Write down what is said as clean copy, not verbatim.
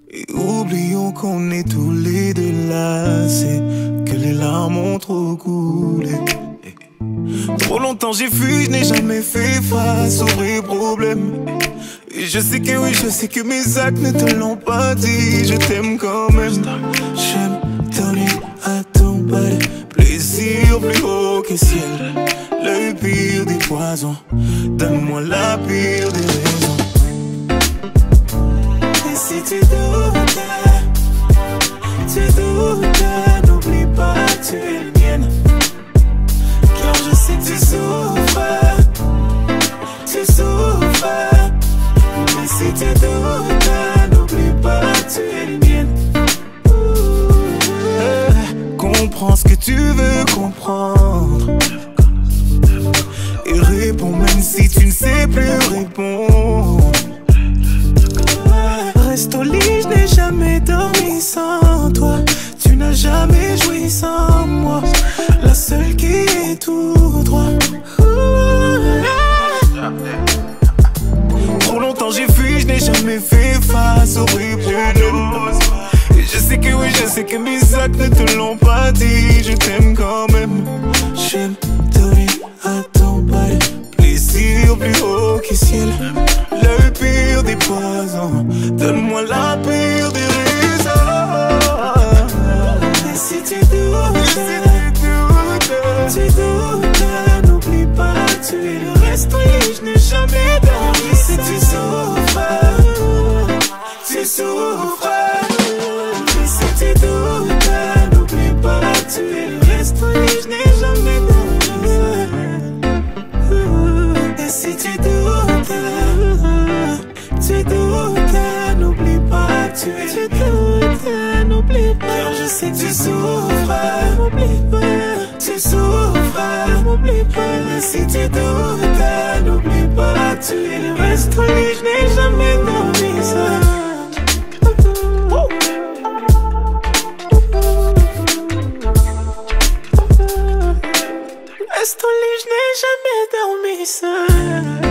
Et oublions qu'on est tous les deux lassés, que les larmes ont trop coulé. Trop longtemps j'ai fui, je n'ai jamais fait face aux vrais problèmes. Et je sais que oui, je sais que mes actes ne te l'ont pas dit. Je t'aime quand même. J'aime donner à ton palais plaisir plus haut que ciel. Le pire des poisons, donne-moi la pire des raisons. Et si tu doutes, n'oublie pas que tu es mienne. Car je sais que tu souffres. Mais si tu doutes, n'oublie pas que tu es mienne. Comprends ce que tu veux comprendre. Et réponds même si tu ne sais plus répondre. Reste au lit, je n'ai jamais dormi sans toi. Tu n'as jamais joui sans moi. La seule qui est tout droit. Trop longtemps j'ai fui, je n'ai jamais fait face aux vrais problèmes. Et je sais que oui, je sais que mes actes ne te l'ont pas dit. Je t'aime quand même. J'aime donner à ton palais plaisir plus haut que ciel. Le pire des poisons, donne-moi la pire des raisons. Et si tu doutes, n'oublie pas que tu es le reste. Oui, je n'ai jamais dormi. Si tu souffres. Et si tu doutes, n'oublie pas que tu es le reste. Oui, je n'ai jamais dormi. Et si tu doutes, n'oublie pas que tu es le reste. N'oublie pas, car je sais que tu souffres. N'oublie pas, tu souffres. N'oublie pas, et si tu doutes, n'oublie pas que tu es le reste. Oui, je n'ai jamais dormi ça. Reste au lit, je n'ai jamais dormi seul.